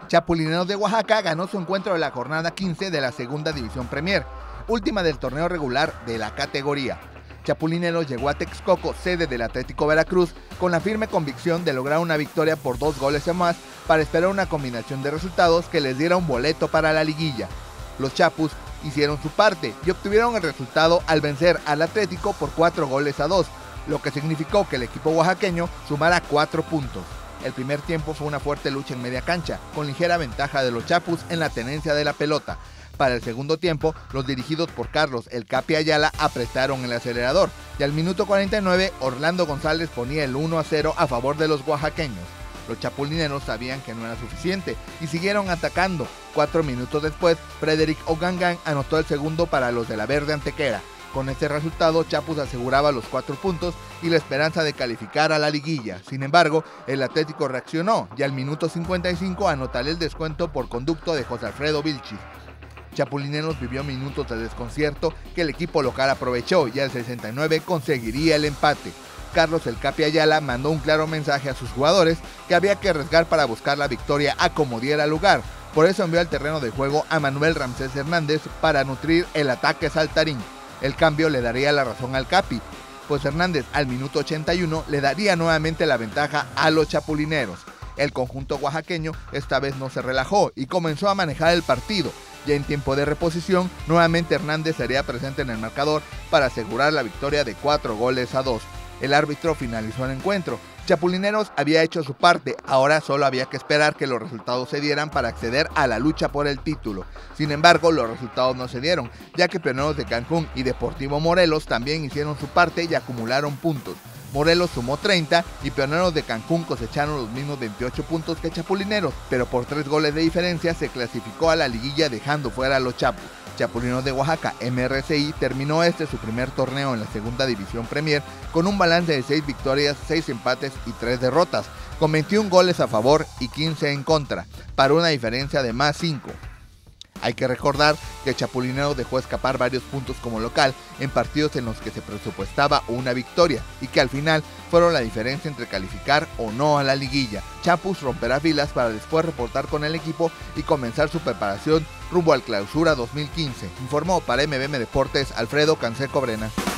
Chapulineros de Oaxaca ganó su encuentro de la jornada 15 de la Segunda División Premier, última del torneo regular de la categoría. Chapulineros llegó a Texcoco, sede del Atlético Veracruz, con la firme convicción de lograr una victoria por 2 goles o más para esperar una combinación de resultados que les diera un boleto para la liguilla. Los Chapus hicieron su parte y obtuvieron el resultado al vencer al Atlético por 4-2, lo que significó que el equipo oaxaqueño sumara 4 puntos. El primer tiempo fue una fuerte lucha en media cancha, con ligera ventaja de los Chapus en la tenencia de la pelota. Para el segundo tiempo, los dirigidos por Carlos El Capi Ayala apretaron el acelerador y al minuto 49 Orlando González ponía el 1-0 a favor de los oaxaqueños. Los chapulineros sabían que no era suficiente y siguieron atacando. 4 minutos después, Frederick Ogangan anotó el segundo para los de la Verde Antequera. Con este resultado, Chapus aseguraba los 4 puntos y la esperanza de calificar a la liguilla. Sin embargo, el Atlético reaccionó y al minuto 55 anotaría el descuento por conducto de José Alfredo Vilchis. Chapulineros vivió minutos de desconcierto que el equipo local aprovechó y al 69 conseguiría el empate. Carlos El Capi Ayala mandó un claro mensaje a sus jugadores que había que arriesgar para buscar la victoria a como diera lugar. Por eso envió al terreno de juego a Manuel Ramsés Hernández para nutrir el ataque saltarín. El cambio le daría la razón al Capi, pues Hernández al minuto 81 le daría nuevamente la ventaja a los chapulineros. El conjunto oaxaqueño esta vez no se relajó y comenzó a manejar el partido. Ya en tiempo de reposición, nuevamente Hernández sería presente en el marcador para asegurar la victoria de 4-2. El árbitro finalizó el encuentro. Chapulineros había hecho su parte, ahora solo había que esperar que los resultados se dieran para acceder a la lucha por el título. Sin embargo, los resultados no se dieron, ya que Pioneros de Cancún y Deportivo Morelos también hicieron su parte y acumularon puntos. Morelos sumó 30 y Pioneros de Cancún cosecharon los mismos 28 puntos que Chapulineros, pero por 3 goles de diferencia se clasificó a la liguilla dejando fuera a los Chapus. Chapulineros de Oaxaca, MRCI, terminó su primer torneo en la Segunda División Premier con un balance de 6 victorias, 6 empates y 3 derrotas, con 21 goles a favor y 15 en contra, para una diferencia de más 5. Hay que recordar que Chapulineros dejó escapar varios puntos como local en partidos en los que se presupuestaba una victoria y que al final fueron la diferencia entre calificar o no a la liguilla. Chapus romperá filas para después reportar con el equipo y comenzar su preparación rumbo al Clausura 2015. Informó para MBM Deportes Alfredo Canseco Brena.